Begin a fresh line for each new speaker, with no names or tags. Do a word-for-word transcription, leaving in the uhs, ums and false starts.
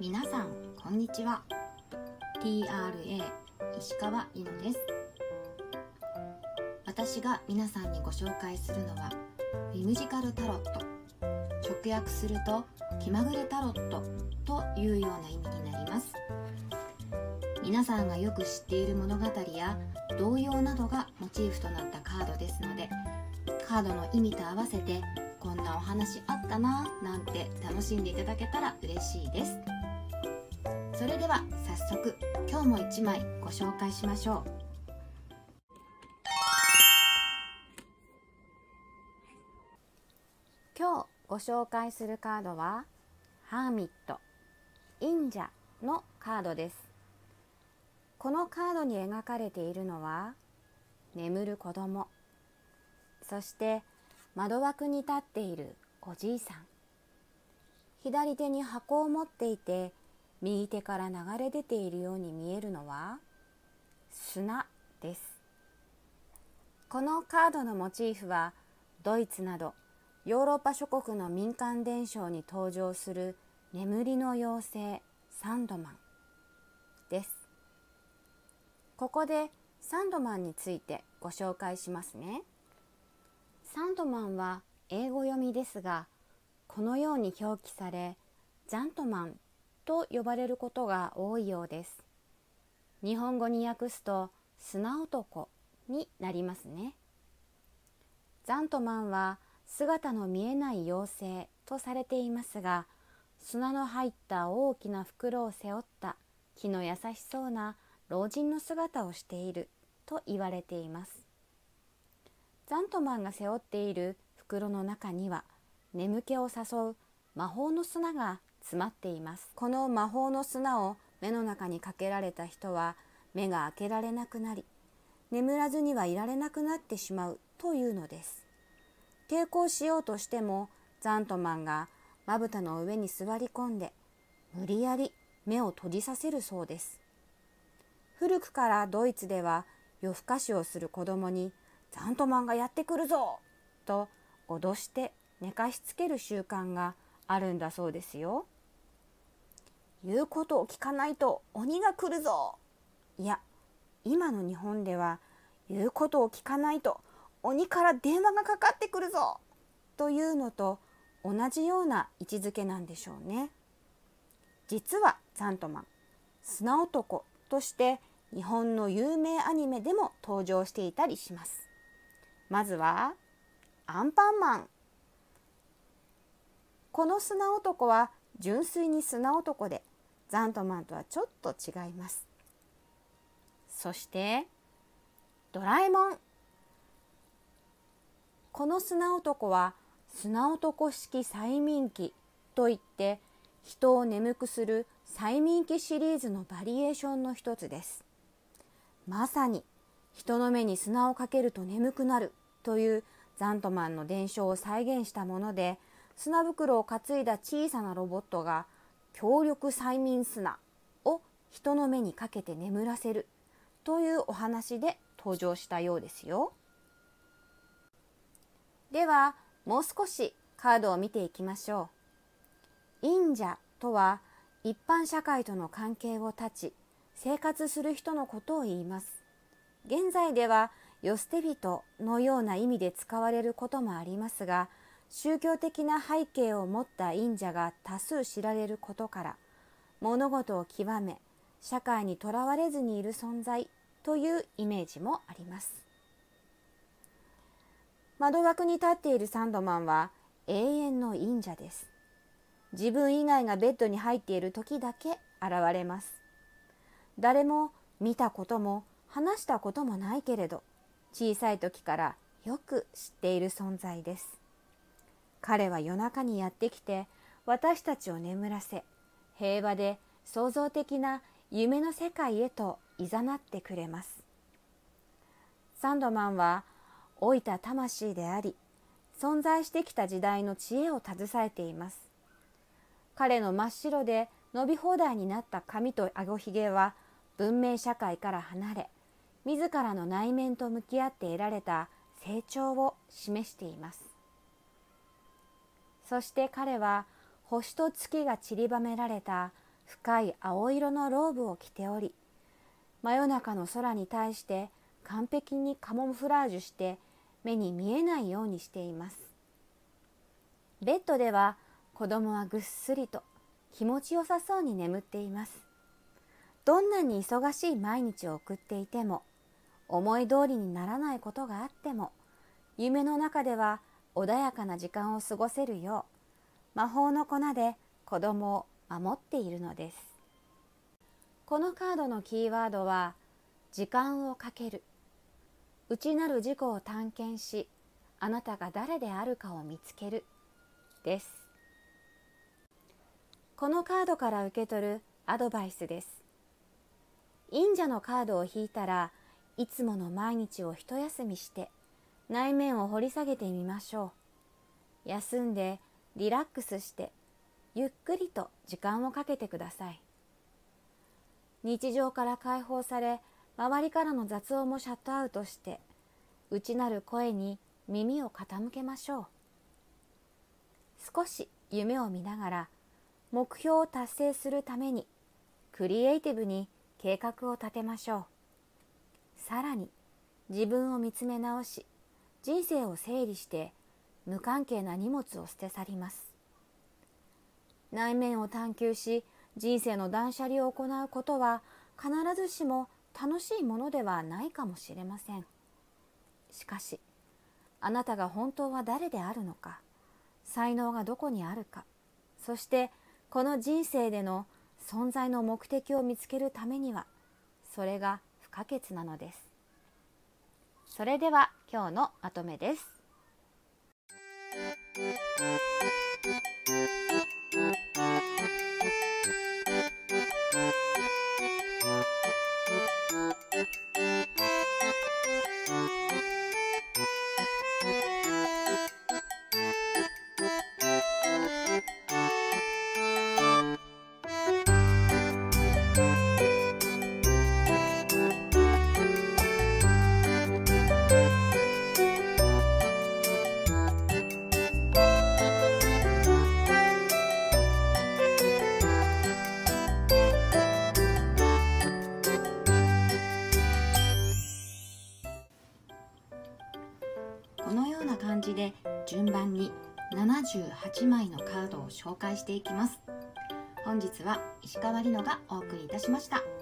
皆さんこんにちは。 ティーアールエー 石川ゆのです。私が皆さんにご紹介するのはウィムジカルタロット、直訳すると気まぐれタロットというような意味になります。皆さんがよく知っている物語や童謡などがモチーフとなったカードですので、カードの意味と合わせてこんなお話あったななんて楽しんでいただけたら嬉しいです。それでは早速今日もいちまいご紹介しましょう。今日ご紹介するカードはハーミット、忍者のカードです。このカードに描かれているのは眠る子供、そして窓枠に立っているおじいさん、左手に箱を持っていて右手から流れ出ているように見えるのは砂です。このカードのモチーフはドイツなどヨーロッパ諸国の民間伝承に登場する眠りの妖精サンドマンです。ここでサンドマンについてご紹介しますね。サンドマンは英語読みですが、このように表記されジャントマンと呼ばれることが多いようです。日本語に訳すと砂男になりますね。ジャントマンは姿の見えない妖精とされていますが、砂の入った大きな袋を背負った気の優しそうな老人の姿をしていると言われています。ジャントマンが背負っている袋の中には眠気を誘う魔法の砂が詰まっています。この魔法の砂を目の中にかけられた人は目が開けられなくなり、眠らずにはいられなくなってしまうというのです。抵抗しようとしてもジャントマンがまぶたの上に座り込んで無理やり目を閉じさせるそうです。古くからドイツでは夜更かしをする子供にジャントマンがやってくるぞと脅して寝かしつける習慣があるんだそうですよ。言うことを聞かないと鬼が来るぞ。いや、今の日本では言うことを聞かないと鬼から電話がかかってくるぞというのと同じような位置づけなんでしょうね。実はジャントマン、砂男として日本の有名アニメでも登場していたりします。まずはアンパンマン。この砂男は純粋に砂男で、ジャントマンとはちょっと違います。そしてドラえもん。この砂男は砂男式催眠機といって、人を眠くする催眠機シリーズのバリエーションの一つです。まさに人の目に砂をかけると眠くなるというジャントマンの伝承を再現したもので、砂袋を担いだ小さなロボットが強力催眠砂を人の目にかけて眠らせるというお話で登場したようですよ。ではもう少しカードを見ていきましょう。忍者とは一般社会との関係を断ち生活する人のことを言います。現在では世捨て人のような意味で使われることもありますが、宗教的な背景を持った忍者が多数知られることから、物事を極め社会にとらわれずにいる存在というイメージもあります。窓枠に立っているサンドマンは永遠の忍者です。自分以外がベッドに入っている時だけ現れます。誰も見たことも話したこともないけれど、小さい時からよく知っている存在です。彼は夜中にやってきて私たちを眠らせ、平和で創造的な夢の世界へと誘ってくれます。サンドマンは老いた魂であり、存在してきた時代の知恵を携えています。彼の真っ白で伸び放題になった髪とあごひげは文明社会から離れ、自らの内面と向き合って得られた成長を示しています。そして彼は星と月が散りばめられた深い青色のローブを着ており、真夜中の空に対して完璧にカモフラージュして目に見えないようにしています。ベッドでは子供はぐっすりと気持ちよさそうに眠っています。どんなに忙しい毎日を送っていても、思い通りにならないことがあっても、夢の中では穏やかな時間を過ごせるよう、魔法の粉で子供を守っているのです。このカードのキーワードは、時間をかける。内なる自己を探検し、あなたが誰であるかを見つけるです。このカードから受け取るアドバイスです。忍者のカードを引いたら、いつもの毎日を一休みして内面を掘り下げてみましょう。休んでリラックスしてゆっくりと時間をかけてください。日常から解放され、周りからの雑音もシャットアウトして、内なる声に耳を傾けましょう。少し夢を見ながら、目標を達成するためにクリエイティブに計画を立てましょう。さらに自分を見つめ直し、人生を整理して無関係な荷物を捨て去ります。内面を探求し、人生の断捨離を行うことは必ずしも楽しいものではないかもしれません。しかし、あなたが本当は誰であるのか、才能がどこにあるか、そしてこの人生での存在の目的を見つけるためには、それが不可欠なのです。それでは今日のまとめです。このような感じで順番にななじゅうはちまいのカードを紹介していきます。本日は石川里乃がお送りいたしました。